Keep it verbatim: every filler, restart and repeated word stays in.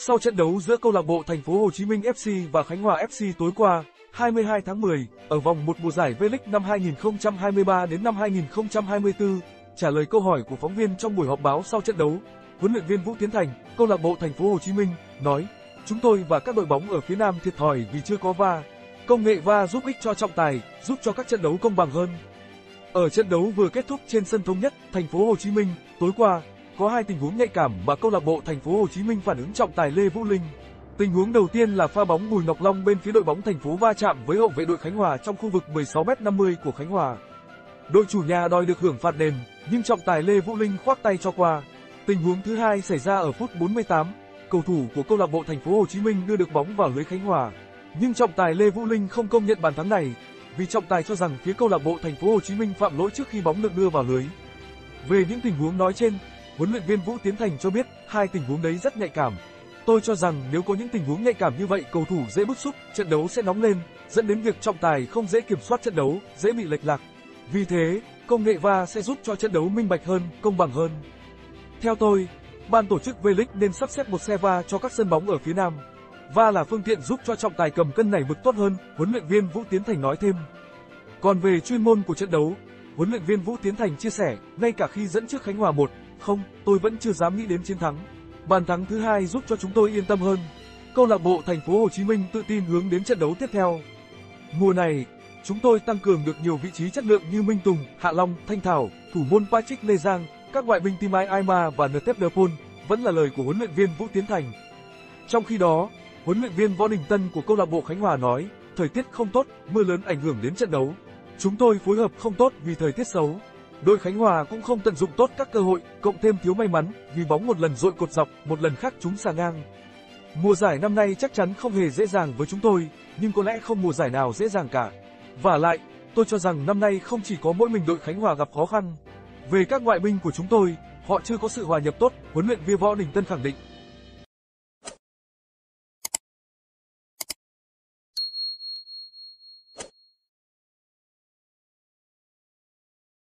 Sau trận đấu giữa câu lạc bộ Thành phố Hồ Chí Minh ép xê và Khánh Hòa ép xê tối qua, hai mươi hai tháng mười, ở vòng một mùa giải V-League năm hai nghìn không trăm hai mươi ba đến năm hai nghìn không trăm hai mươi tư, trả lời câu hỏi của phóng viên trong buổi họp báo sau trận đấu, huấn luyện viên Vũ Tiến Thành, câu lạc bộ Thành phố Hồ Chí Minh, nói: "Chúng tôi và các đội bóng ở phía Nam thiệt thòi vì chưa có vê a. Công nghệ vê a giúp ích cho trọng tài, giúp cho các trận đấu công bằng hơn." Ở trận đấu vừa kết thúc trên sân Thống Nhất, Thành phố Hồ Chí Minh, tối qua, có hai tình huống nhạy cảm mà câu lạc bộ Thành phố Hồ Chí Minh phản ứng trọng tài Lê Vũ Linh. Tình huống đầu tiên là pha bóng Bùi Ngọc Long bên phía đội bóng thành phố va chạm với hậu vệ đội Khánh Hòa trong khu vực mười sáu mét năm mươi của Khánh Hòa. Đội chủ nhà đòi được hưởng phạt đền, nhưng trọng tài Lê Vũ Linh khoác tay cho qua. Tình huống thứ hai xảy ra ở phút bốn mươi tám, cầu thủ của câu lạc bộ Thành phố Hồ Chí Minh đưa được bóng vào lưới Khánh Hòa, nhưng trọng tài Lê Vũ Linh không công nhận bàn thắng này, vì trọng tài cho rằng phía câu lạc bộ Thành phố Hồ Chí Minh phạm lỗi trước khi bóng được đưa vào lưới. Về những tình huống nói trên, huấn luyện viên Vũ Tiến Thành cho biết hai tình huống đấy rất nhạy cảm. Tôi cho rằng nếu có những tình huống nhạy cảm như vậy, cầu thủ dễ bức xúc, trận đấu sẽ nóng lên, dẫn đến việc trọng tài không dễ kiểm soát trận đấu, dễ bị lệch lạc. Vì thế, công nghệ vê a sẽ giúp cho trận đấu minh bạch hơn, công bằng hơn. Theo tôi, ban tổ chức V-League nên sắp xếp một xe vê a cho các sân bóng ở phía Nam. vê a là phương tiện giúp cho trọng tài cầm cân nảy mực tốt hơn, huấn luyện viên Vũ Tiến Thành nói thêm. Còn về chuyên môn của trận đấu, huấn luyện viên Vũ Tiến Thành chia sẻ, ngay cả khi dẫn trước Khánh Hòa một không, tôi vẫn chưa dám nghĩ đến chiến thắng. Bàn thắng thứ hai giúp cho chúng tôi yên tâm hơn. Câu lạc bộ Thành phố Hồ Chí Minh tự tin hướng đến trận đấu tiếp theo. Mùa này, chúng tôi tăng cường được nhiều vị trí chất lượng như Minh Tùng, Hạ Long, Thanh Thảo, thủ môn Patrick Lê Giang, các ngoại binh Timai Aima và Ntep Depol, vẫn là lời của huấn luyện viên Vũ Tiến Thành. Trong khi đó, huấn luyện viên Võ Đình Tân của câu lạc bộ Khánh Hòa nói, thời tiết không tốt, mưa lớn ảnh hưởng đến trận đấu. Chúng tôi phối hợp không tốt vì thời tiết xấu. Đội Khánh Hòa cũng không tận dụng tốt các cơ hội, cộng thêm thiếu may mắn vì bóng một lần dội cột dọc, một lần khác trúng xà ngang. Mùa giải năm nay chắc chắn không hề dễ dàng với chúng tôi, nhưng có lẽ không mùa giải nào dễ dàng cả. Vả lại, tôi cho rằng năm nay không chỉ có mỗi mình đội Khánh Hòa gặp khó khăn. Về các ngoại binh của chúng tôi, họ chưa có sự hòa nhập tốt, huấn luyện viên Võ Đình Tân khẳng định.